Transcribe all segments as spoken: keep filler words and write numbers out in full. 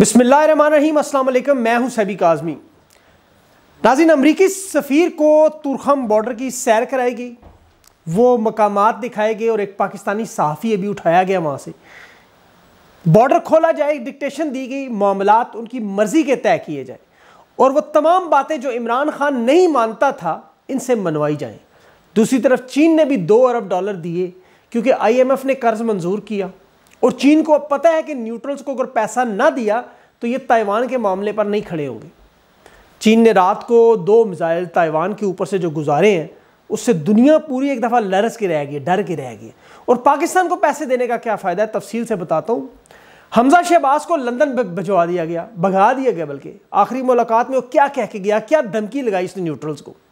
बिस्मिल्लाहिर्रहमानिर्रहीम, अस्सलाम वालेकुम। मैं हूं सैबी काज़मी। नाज़रीन, अमरीकी सफ़ीर को तुरखम बॉर्डर की सैर कराई गई, वो मकामात दिखाए गए और एक पाकिस्तानी सहाफ़ी अभी उठाया गया वहाँ से। बॉर्डर खोला जाए, डिक्टेशन दी गई, मामलात उनकी मर्ज़ी के तय किए जाए और वो तमाम बातें जो इमरान खान नहीं मानता था इनसे मनवाई जाएँ। दूसरी तरफ चीन ने भी दो अरब डॉलर दिए क्योंकि आई एम एफ ने कर्ज मंजूर किया और चीन को अब पता है कि न्यूट्रल्स को अगर पैसा ना दिया तो ये ताइवान के मामले पर नहीं खड़े होंगे। चीन ने रात को दो मिसाइल ताइवान के ऊपर से जो गुजारे हैं उससे दुनिया पूरी एक दफ़ा लरस के रह गई, डर के रह गई। और पाकिस्तान को पैसे देने का क्या फ़ायदा है, तफसील से बताता हूँ। हमजा शहबाज को लंदन भिजवा दिया गया, भगा दिया गया, बल्कि आखिरी मुलाकात में वो क्या कह के गया, क्या धमकी लगाई इसने न्यूट्रल्स को।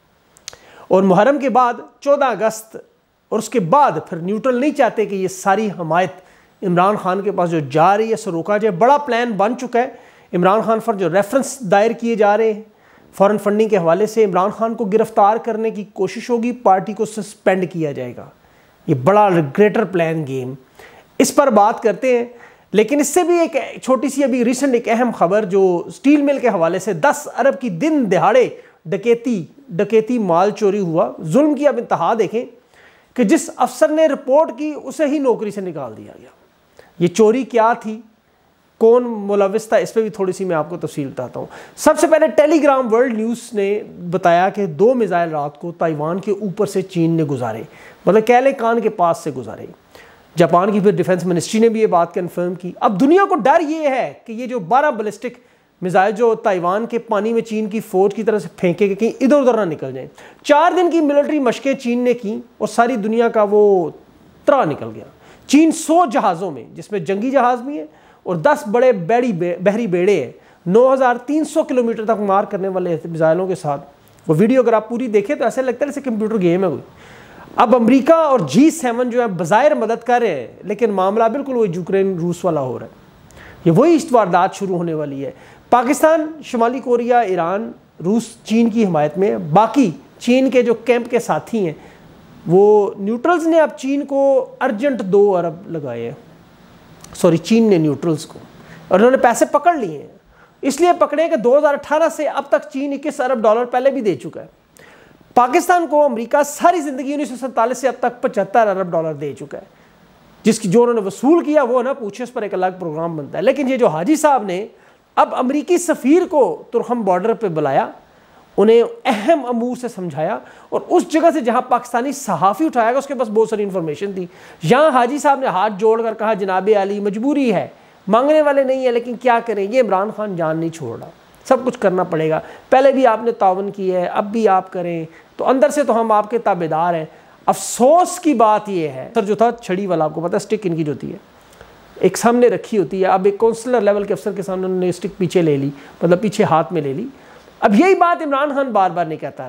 और मुहर्रम के बाद चौदह अगस्त और उसके बाद फिर न्यूट्रल नहीं चाहते कि ये सारी हमायत इमरान खान के पास जो जा रही है सो रोका जाए। बड़ा प्लान बन चुका है। इमरान खान पर जो रेफरेंस दायर किए जा रहे हैं फॉरेन फंडिंग के हवाले से, इमरान खान को गिरफ्तार करने की कोशिश होगी, पार्टी को सस्पेंड किया जाएगा। ये बड़ा ग्रेटर प्लान गेम, इस पर बात करते हैं। लेकिन इससे भी एक छोटी सी अभी रिसेंट एक अहम खबर जो स्टील मिल के हवाले से, दस अरब की दिन दिहाड़े डकैती डकैती माल चोरी हुआ। जुल्म की अब इंतहा देखें कि जिस अफसर ने रिपोर्ट की उसे ही नौकरी से निकाल दिया गया। ये चोरी क्या थी, कौन मुलविस था, इस पर भी थोड़ी सी मैं आपको तफसील बताता हूँ। सबसे पहले टेलीग्राम वर्ल्ड न्यूज़ ने बताया कि दो मिसाइल रात को ताइवान के ऊपर से चीन ने गुजारे, मतलब कैले कान के पास से गुजारे। जापान की फिर डिफेंस मिनिस्ट्री ने भी ये बात कंफर्म की। अब दुनिया को डर ये है कि ये जो बारह बैलिस्टिक मिसाइल जो ताइवान के पानी में चीन की फौज की तरफ से फेंके गए, कहीं इधर उधर ना निकल जाए। चार दिन की मिलिट्री मशकें चीन ने की और सारी दुनिया का वो त्रा निकल गया। चीन सौ जहाज़ों में, जिसमें जंगी जहाज़ भी हैं और दस बड़े बड़ी बहरी बेड़े हैं, नौ हज़ार तीन सौ किलोमीटर तक मार करने वाले मिसाइलों के साथ। वो वीडियो अगर आप पूरी देखें तो ऐसे लगता है जैसे कंप्यूटर गेम है कोई। अब अमेरिका और जी सेवन जो है बज़ाहिर मदद कर रहे हैं, लेकिन मामला बिल्कुल वही यूक्रेन रूस वाला हो रहा है। ये वही इस वारदात शुरू होने वाली है। पाकिस्तान, शुमाली कोरिया, ईरान, रूस चीन की हिमायत में, बाकी चीन के जो कैंप के साथी हैं वो न्यूट्रल्स ने अब चीन को अर्जेंट दो अरब लगाए हैं। सॉरी, चीन ने न्यूट्रल्स को, और उन्होंने पैसे पकड़ लिए हैं। इसलिए पकड़े कि दो हज़ार अठारह से अब तक चीन इक्कीस अरब डॉलर पहले भी दे चुका है। पाकिस्तान को अमेरिका सारी ज़िंदगी उन्नीस सौ सैंतालीस से अब तक पचहत्तर अरब डॉलर दे चुका है, जिसकी जो उन्होंने वसूल किया वो ना पूछे, उस पर एक अलग प्रोग्राम बनता है। लेकिन ये जो हाजी साहब ने अब अमरीकी सफ़ीर को तुरखम बॉर्डर पे बुलाया, उन्हें अहम अमूर से समझाया और उस जगह से जहां पाकिस्तानी सहाफ़ी उठाया गया उसके पास बहुत सारी इंफॉर्मेशन थी। यहाँ हाजी साहब ने हाथ जोड़कर कहा, जनाबे अली मजबूरी है, मांगने वाले नहीं है, लेकिन क्या करें, ये इमरान खान जान नहीं छोड़ रहा, सब कुछ करना पड़ेगा। पहले भी आपने तावन की है, अब भी आप करें, तो अंदर से तो हम आपके ताबेदार हैं। अफसोस की बात यह है, सर जो था छड़ी वाला, आपको पता है स्टिक इनकी जो होती है एक सामने रखी होती है, अब एक काउंसलर लेवल के अफसर के सामने उन्होंने स्टिक पीछे ले ली, मतलब पीछे हाथ में ले ली। अब यही बात इमरान खान बार बार नहीं कहता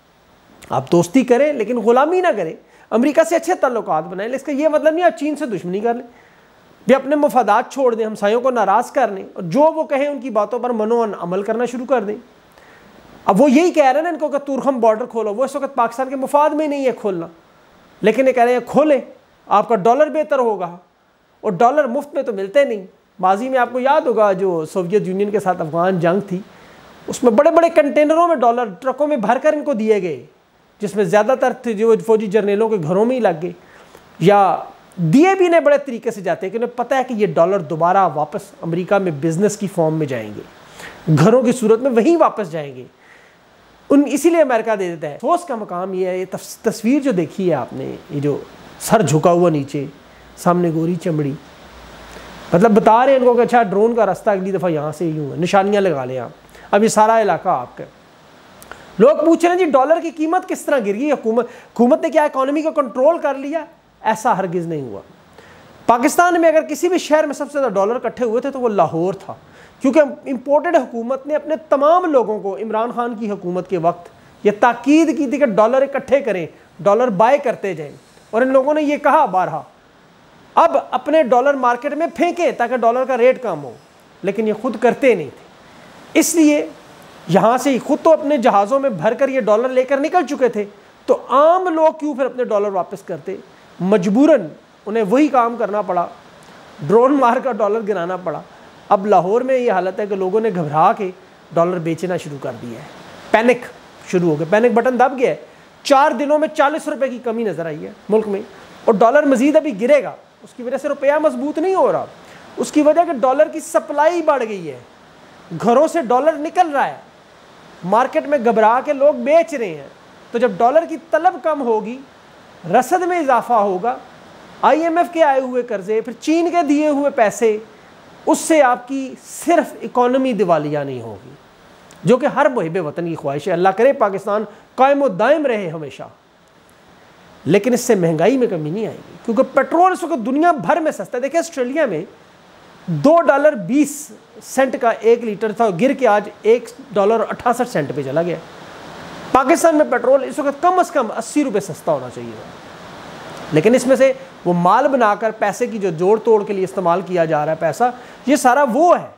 रहा, आप दोस्ती करें लेकिन गुलामी ना करें, अमेरिका से अच्छे ताल्लुकात बनाएं। इसका ये मतलब नहीं आप चीन से दुश्मनी कर लें, भी अपने मफादात छोड़ दें, हमसायों को नाराज़ कर लें और जो वो कहें उनकी बातों पर मनोअन अमल करना शुरू कर दें। अब वो यही कह रहे हैं ना इनको कि तुरखम बॉर्डर खोलो, वो इस वक्त पाकिस्तान के मुफाद में नहीं है खोलना, लेकिन ये कह रहे हैं खोलें, आपका डॉलर बेहतर होगा। और डॉलर मुफ्त में तो मिलते नहीं। माजी में आपको याद होगा जो सोवियत यूनियन के साथ अफगान जंग थी, उसमें बड़े बड़े कंटेनरों में डॉलर ट्रकों में भरकर इनको दिए गए, जिसमें ज़्यादातर जो फौजी जर्नेलों के घरों में ही लग गए, या दिए भी इन्हें बड़े तरीके से जाते हैं कि उन्हें पता है कि ये डॉलर दोबारा वापस अमेरिका में बिजनेस की फॉर्म में जाएंगे, घरों की सूरत में वहीं वापस जाएंगे, उन इसीलिए अमेरिका दे देता है। सोच का मकाम ये है। ये तस्वीर जो देखी है आपने, ये जो सर झुका हुआ नीचे, सामने गोरी चमड़ी, मतलब बता रहे हैं इनको कि अच्छा ड्रोन का रास्ता अगली दफ़ा यहाँ से यूँ है, निशानियाँ लगा लें आप, अब ये सारा इलाका आपका। लोग पूछ रहे हैं जी डॉलर की कीमत किस तरह गिर गई, हुकूमत हुकूमत ने क्या इकोनॉमी को कंट्रोल कर लिया? ऐसा हरगिज़ नहीं हुआ। पाकिस्तान में अगर किसी भी शहर में सबसे ज़्यादा डॉलर इकट्ठे हुए थे तो वो लाहौर था, क्योंकि इम्पोर्टेड हुकूमत ने अपने तमाम लोगों को इमरान खान की हुकूमत के वक्त ये ताकीद की थी कि डॉलर इकट्ठे करें, डॉलर बाय करते जाएं, और इन लोगों ने ये कहा बारहा अब अपने डॉलर मार्केट में फेंकें ताकि डॉलर का रेट कम हो, लेकिन ये खुद करते नहीं थे। इसलिए यहाँ से ही खुद तो अपने जहाज़ों में भरकर ये डॉलर लेकर निकल चुके थे, तो आम लोग क्यों फिर अपने डॉलर वापस करते? मजबूरन उन्हें वही काम करना पड़ा, ड्रोन मार कर डॉलर गिराना पड़ा। अब लाहौर में ये हालत है कि लोगों ने घबरा के डॉलर बेचना शुरू कर दिया है, पैनिक शुरू हो गया, पैनिक बटन दब गया है। चार दिनों में चालीस रुपए की कमी नजर आई है मुल्क में, और डॉलर मजीद अभी गिरेगा। उसकी वजह से रुपया मजबूत नहीं हो रहा, उसकी वजह कि डॉलर की सप्लाई बढ़ गई है, घरों से डॉलर निकल रहा है, मार्केट में घबरा के लोग बेच रहे हैं। तो जब डॉलर की तलब कम होगी, रसद में इजाफा होगा, आईएमएफ के आए हुए कर्जे, फिर चीन के दिए हुए पैसे, उससे आपकी सिर्फ इकॉनमी दिवालिया नहीं होगी, जो कि हर मुहिब वतन की ख्वाहिश है। अल्लाह करे पाकिस्तान कायम व दायम रहे हमेशा, लेकिन इससे महंगाई में कमी नहीं आएगी, क्योंकि पेट्रोल इस वक्त दुनिया भर में सस्ता है। देखिए ऑस्ट्रेलिया में दो डॉलर बीस सेंट का एक लीटर था, गिर के आज एक डॉलर अट्ठासठ सेंट पे चला गया। पाकिस्तान में पेट्रोल इस वक्त कम से कम अस्सी रुपये सस्ता होना चाहिए, लेकिन इसमें से वो माल बनाकर पैसे की जो जोड़ तोड़ के लिए इस्तेमाल किया जा रहा है पैसा, ये सारा वो है।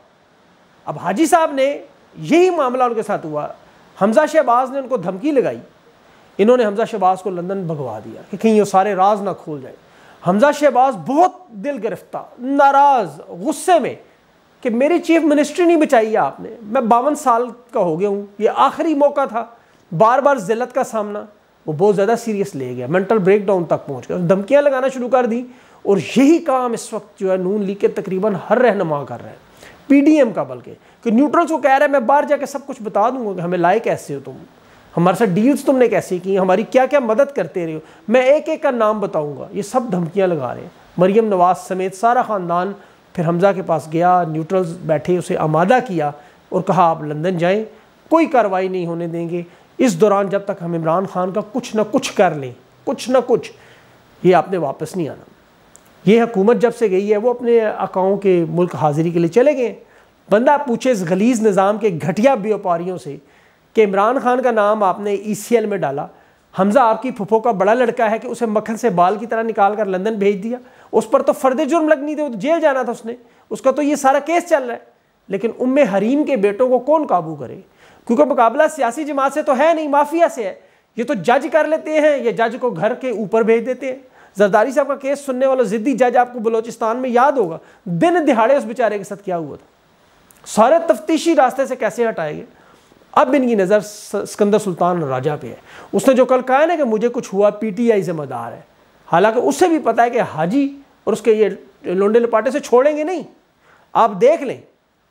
अब हाजी साहब ने यही मामला उनके साथ हुआ, हमजा शहबाज ने उनको धमकी लगाई, इन्होंने हमजा शहबाज को लंदन भगवा दिया कि कहीं वो सारे राज ना खोल जाए। हमजा शहबाज बहुत दिल गिरफ्तार, नाराज, गुस्से में कि मेरी चीफ मिनिस्ट्री नहीं बचाई आपने, मैं बावन साल का हो गया हूँ, ये आखिरी मौका था, बार बार जिल्लत का सामना। वो बहुत ज़्यादा सीरियस ले गया, मेंटल ब्रेकडाउन तक पहुँच गया, धमकियाँ लगाना शुरू कर दी। और यही काम इस वक्त जो है नून लीग के तकरीबन हर रहनुमा कर रहे हैं, पीडीएम का, बल्कि कि न्यूट्रल्स को कह रहा है मैं बाहर जाके सब कुछ बता दूंगा कि हमें लाए कैसे हो तुम, हमारे साथ डील्स तुमने कैसे की, हमारी क्या क्या मदद करते रहे हो, मैं एक एक का नाम बताऊंगा। ये सब धमकियां लगा रहे हैं। मरियम नवाज समेत सारा ख़ानदान फिर हमजा के पास गया, न्यूट्रल्स बैठे, उसे आमादा किया और कहा आप लंदन जाएं, कोई कार्रवाई नहीं होने देंगे इस दौरान जब तक हम इमरान खान का कुछ ना कुछ कर लें, कुछ ना कुछ, ये आपने वापस नहीं आना। ये हुकूमत जब से गई है वो अपने अकाओं के मुल्क हाजिरी के लिए चले गए। बंदा पूछे इस गलीज निज़ाम के घटिया व्यापारियों से कि इमरान खान का नाम आपने ईसीएल में डाला, हमजा आपकी फुफो का बड़ा लड़का है कि उसे मक्खन से बाल की तरह निकाल कर लंदन भेज दिया, उस पर तो फर्द जुर्म लगनी थी, तो जेल जाना था उसने, उसका तो ये सारा केस चल रहा है। लेकिन उम्मे हरीम के बेटों को कौन काबू करे, क्योंकि मुकाबला सियासी जमात से तो है नहीं, माफिया से है। ये तो जज कर लेते हैं, ये जज को घर के ऊपर भेज देते हैं। जरदारी साहब का केस सुनने वाला जिद्दी जज आपको बलोचिस्तान में याद होगा, दिन दिहाड़े उस बेचारे के साथ क्या हुआ था, सारे तफ्तीशी रास्ते से कैसे हटाएंगे। अब इनकी नज़र सिकंदर सुल्तान राजा पे है। उसने जो कल कहा ना कि मुझे कुछ हुआ, पीटीआई जिम्मेदार है, हालांकि उसे भी पता है कि हाजी और उसके ये लोंडे लपाटे से छोड़ेंगे नहीं। आप देख लें,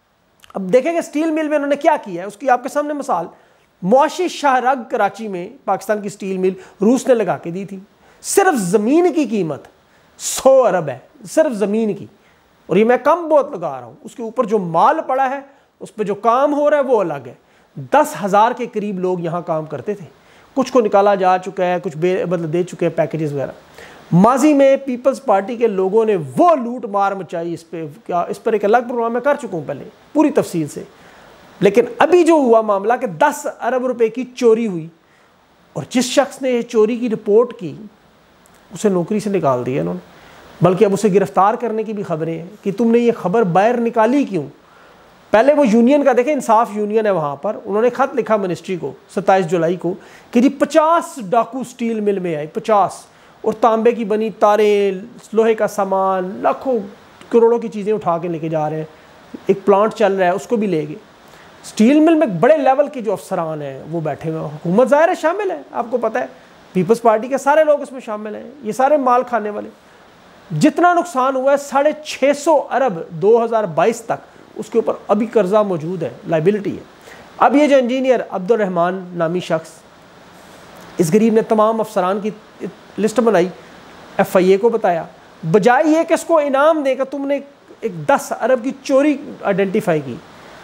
अब देखेंगे स्टील मिल में उन्होंने क्या किया है, उसकी आपके सामने मिसाल, मुआशी शाहरग कराची में पाकिस्तान की स्टील मिल रूस ने लगा के दी थी। सिर्फ ज़मीन की कीमत सौ अरब है, सिर्फ ज़मीन की, और ये मैं कम बहुत लगा रहा हूँ, उसके ऊपर जो माल पड़ा है, उस पर जो काम हो रहा है वो अलग है। दस हज़ार के करीब लोग यहाँ काम करते थे, कुछ को निकाला जा चुका है, कुछ बे मतलब दे चुके हैं पैकेजेस वगैरह। माजी में पीपल्स पार्टी के लोगों ने वो लूट मार मचाई, इस पर क्या, इस पर एक अलग प्रोग्राम में कर चुका हूँ पहले पूरी तफसील से। लेकिन अभी जो हुआ मामला कि दस अरब रुपए की चोरी हुई, और जिस शख्स ने चोरी की रिपोर्ट की उसे नौकरी से निकाल दिया इन्होंने, बल्कि अब उसे गिरफ्तार करने की भी खबरें हैं कि तुमने ये खबर बाहर निकाली क्यों। पहले वो यूनियन का देखें, इंसाफ यूनियन है वहाँ पर, उन्होंने खत लिखा मिनिस्ट्री को सत्ताईस जुलाई को कि जी पचास डाकू स्टील मिल में आए, पचास, और तांबे की बनी तारें, लोहे का सामान, लाखों करोड़ों की चीज़ें उठा के लेके जा रहे हैं। एक प्लांट चल रहा है उसको भी ले गए। स्टील मिल में बड़े लेवल के जो अफसरान हैं वो बैठे हुए हैं, हुकूमत ज़ाहिर है शामिल है, आपको पता है पीपल्स पार्टी के सारे लोग इसमें शामिल हैं, ये सारे माल खाने वाले। जितना नुकसान हुआ है साढ़े छः सौ अरब दो हज़ार बाईस तक, उसके ऊपर अभी कर्जा मौजूद है, लाइबिलिटी है। अब ये जो इंजीनियर अब्दुल रहमान नामी शख्स, इस गरीब ने तमाम अफसरान की लिस्ट बनाई, एफ आई ए को बताया, बजाय ये कि इसको इनाम देकर तुमने एक दस अरब की चोरी आइडेंटिफाई की,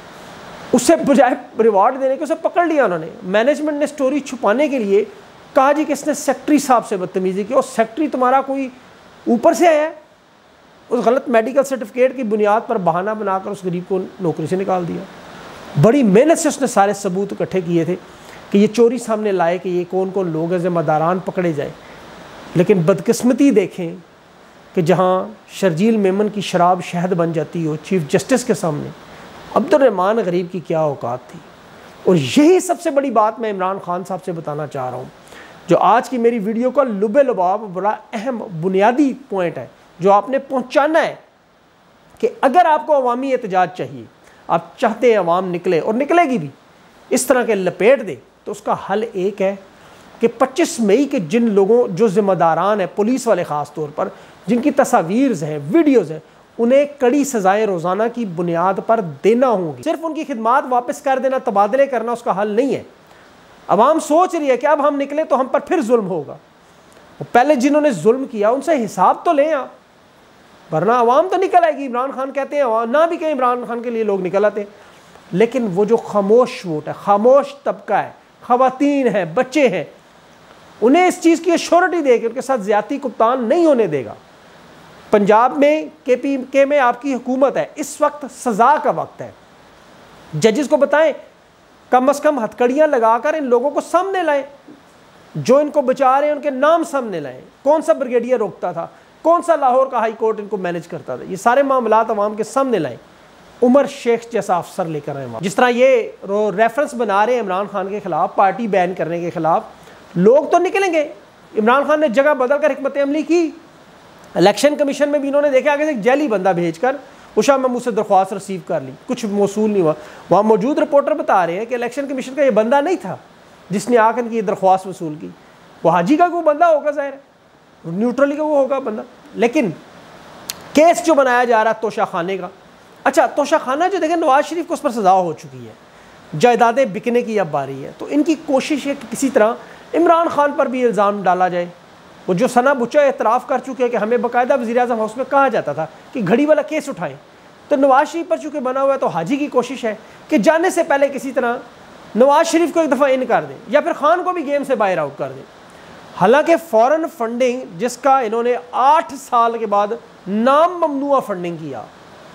उससे बजाय रिवार्ड देने के उसे पकड़ लिया उन्होंने। मैनेजमेंट ने स्टोरी छुपाने के लिए कहा जी कि इसने सेक्रेटरी साहब से बदतमीजी की, और सेक्रेटरी तुम्हारा कोई ऊपर से आया है, उस गलत मेडिकल सर्टिफिकेट की बुनियाद पर बहाना बनाकर उस गरीब को नौकरी से निकाल दिया। बड़ी मेहनत से उसने सारे सबूत इकट्ठे किए थे कि ये चोरी सामने लाए कि ये कौन कौन लोग हैं, ज़िम्मेदारान पकड़े जाए। लेकिन बदकिस्मती देखें कि जहाँ शर्जील मेमन की शराब शहद बन जाती हो चीफ जस्टिस के सामने, अब्दुल रहमान गरीब की क्या औकात थी। और यही सबसे बड़ी बात मैं इमरान खान साहब से बताना चाह रहा हूँ, जो आज की मेरी वीडियो का लुबे लुबाब बड़ा अहम बुनियादी पॉइंट है जो आपने पहुँचाना है कि अगर आपको अवामी एहतजाज चाहिए, आप चाहते हैं अवाम निकले और निकलेगी भी, इस तरह के लपेट दे, तो उसका हल एक है कि पच्चीस मई के जिन लोगों जो जिम्मेदारान हैं, पुलिस वाले ख़ास तौर पर, जिनकी तस्वीर हैं, वीडियोज़ हैं, उन्हें कड़ी सज़ाएँ रोज़ाना की बुनियाद पर देना होंगी। सिर्फ उनकी खिदमात वापस कर देना, तबादले करना उसका हल नहीं है। अवाम सोच रही है कि अब हम निकले तो हम पर फिर जुल्म होगा। पहले जिन्होंने जुल्म किया उनसे हिसाब तो लें आप, वरना अवाम तो निकल आएगी। इमरान खान कहते हैं, ना भी कहें इमरान खान के लिए लोग निकल आते हैं, लेकिन वो जो खामोश वोट है, खामोश तबका है, ख़वातीन हैं, बच्चे हैं, उन्हें इस चीज़ की एश्योरिटी दे कि उनके साथ ज़्यादती कुप्तान नहीं होने देगा। पंजाब में के पी के में आपकी हुकूमत है, इस वक्त सज़ा का वक्त है। जजेस को बताएं कम अज़ कम हथकड़ियाँ लगाकर इन लोगों को सामने लाएं, जो इनको बचा रहे हैं उनके नाम सामने लाएं। कौन सा ब्रिगेडियर रोकता था, कौन सा लाहौर का हाई कोर्ट इनको मैनेज करता था, ये सारे मामलात अवाम के सामने लाएं। उमर शेख जैसा अफसर लेकर आए। जिस तरह ये रेफरेंस बना रहे हैं इमरान खान के खिलाफ, पार्टी बैन करने के खिलाफ, लोग तो निकलेंगे। इमरान खान ने जगह बदल कर हिकमत अमली की। इलेक्शन कमीशन में भी इन्होंने देखा आगे से एक जैली बंदा भेजकर उषा महमूद से दरख्वास्त रिसीव कर ली, कुछ मौसूल नहीं हुआ। वहाँ मौजूद रिपोर्टर बता रहे हैं कि इलेक्शन कमीशन का ये बंदा नहीं था जिसने आकर की दरख्वास्त वसूल की, वो हाजी का कोई बंदा होगा, ज़ाहिर है न्यूट्रली का वो होगा बंदा। लेकिन केस जो बनाया जा रहा है तोशा खाने का, अच्छा तोशा खाना जो देखें, नवाज शरीफ को उस पर सज़ा हो चुकी है, जायदादें बिकने की अब बारी है, तो इनकी कोशिश है कि किसी तरह इमरान खान पर भी इल्ज़ाम डाला जाए। वो जो सना बुच्चा एतराफ़ कर चुके हैं कि हमें बाकायदा वज़ीर-ए-आज़म हाउस में कहा जाता था कि घड़ी वाला केस उठाएं, तो नवाज शरीफ पर चूँकि बना हुआ है, तो हाजी की कोशिश है कि जाने से पहले किसी तरह नवाज शरीफ को एक दफ़ा इन कर दें या फिर खान को भी गेम से बाहर आउट कर दें। हालांकि फ़ॉरेन फंडिंग जिसका इन्होंने आठ साल के बाद नाम ममनुआ फंडिंग किया,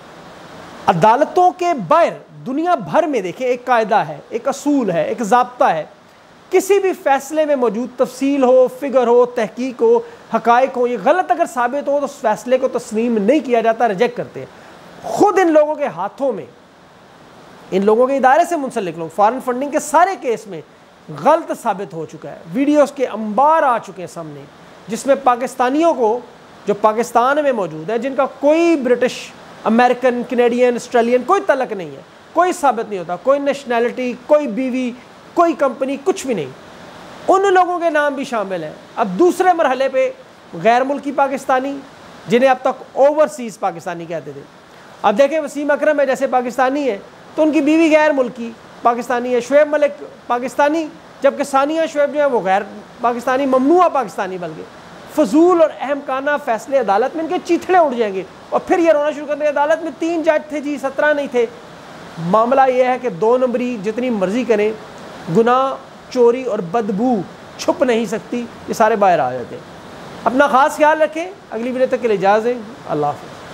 अदालतों के बाहर दुनिया भर में देखें एक कायदा है, एक असूल है, एक ज़ाब्ता है, किसी भी फैसले में मौजूद तफसील हो, फिगर हो, तहकीक हो, हकायक हो, ये गलत अगर साबित हो तो उस फैसले को तस्लीम नहीं किया जाता, रिजेक्ट करते हैं। खुद इन लोगों के हाथों में, इन लोगों के इदारे से मुंसलिक लोग फॉरेन फंडिंग के सारे केस में गलत साबित हो चुका है। वीडियोस के अंबार आ चुके हैं सामने, जिसमें पाकिस्तानियों को जो पाकिस्तान में मौजूद है, जिनका कोई ब्रिटिश, अमेरिकन, कैनेडियन, ऑस्ट्रेलियन कोई तलक नहीं है, कोई साबित नहीं होता, कोई नेशनैलिटी, कोई बीवी, कोई कंपनी, कुछ भी नहीं, उन लोगों के नाम भी शामिल हैं। अब दूसरे मरहले पे गैर मुल्की पाकिस्तानी, जिन्हें अब तक ओवरसीज़ पाकिस्तानी कहते थे, अब देखें वसीम अकरम है जैसे पाकिस्तानी है, तो उनकी बीवी गैर मुल्की पाकिस्तानी है, शुएब मलिक पाकिस्तानी, जबकि सानिया शुएब जो है वो गैर पाकिस्तानी, ममनुआ पाकिस्तानी। बल्कि फजूल और अहमकाना फैसले अदालत में इनके चीथड़े उड़ जाएंगे और फिर ये रोना शुरू कर देंगे अदालत में तीन जज थे जी, सत्रह नहीं थे। मामला ये है कि दो नंबरी जितनी मर्जी करें, गुनाह, चोरी और बदबू छुप नहीं सकती, ये सारे बाहर आ जाते हैं। अपना ख़ास ख्याल रखें, अगली वीडियो तक के लिए इजाज़त दें। अल्लाह हाफ़िज़।